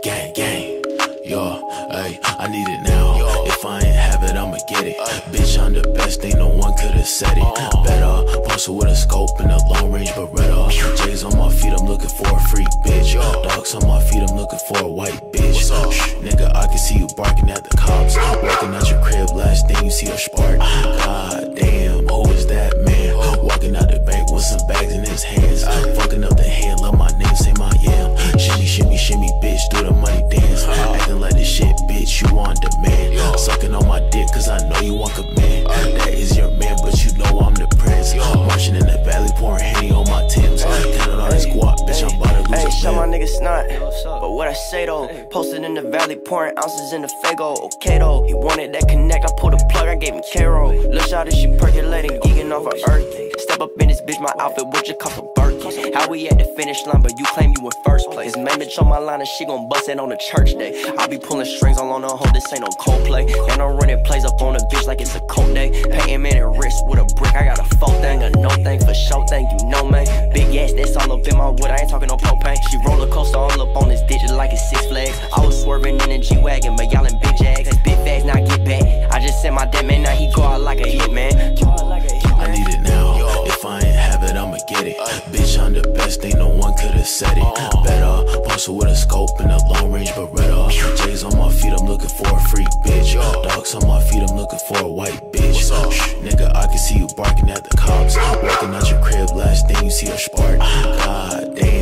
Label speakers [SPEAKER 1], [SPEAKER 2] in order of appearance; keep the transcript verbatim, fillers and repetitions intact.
[SPEAKER 1] Gang, gang, yo, ayy, I need it now. If I ain't have it, I'ma get it. Bitch, I'm the best, ain't no one could've said it. Better, posted with a scope and a long range Beretta. J's on my feet, I'm looking for a freak bitch. Dogs on my feet, I'm looking for a white bitch. Shh, nigga, I can see you barking at the cops. Walking out your crib, last thing you see a spark. God damn, who is that man? Walking out the bank with some bags in his hands. Fucking up the hand, love my name, say my yam. Shimmy, shimmy, shimmy, bitch, do the money dance. Acting like this shit, bitch, you on demand. Sucking on my dick, cause I know you want command. That is your man, but you know I'm the prince. Marching in the valley, pouring Henny on my Timbs. Counting all this guap, bitch, I'm about to lose a
[SPEAKER 2] Hey, shot my
[SPEAKER 1] man.
[SPEAKER 2] nigga snot, but what I say though? Posted in the valley, pouring ounces in the Fago. Okay though, he wanted that connect, I pulled a plug, I gave him Caro. Lil' shawty, she percolating, geeking off her earth. Step up in this bitch, my outfit would just cost a Birkin. How we at the finish line, but you claim you in first place. Main bitch on my line and she gon' bust it on the church day. I be pulling strings all on the hoe, this ain't no Coldplay. And I'm running plays up on a bitch like it's a cold day. Painting man and wrist with a brick, I got a full thing, a no thing for show thing, you know man. Big ass, that's all up in my wood, I ain't talking no propane. She roller coaster all up on this digit like it's Six Flags. I was swerving in a G-Wagon, but y'all in big jags. Big fast, now get back. I just sent my dead man, now he go out like a hit man.
[SPEAKER 1] I need it now. If I ain't have it, I'ma get it. Bitch, I'm the best, ain't no one could've said it. Better, posted with a scope and a long range Beretta. J's on my feet, I'm looking for a freak bitch. Dogs on my feet, I'm looking for a white bitch. Shh, nigga, I can see you barking at the cops. Walking out your crib, last thing you see a spark. God damn.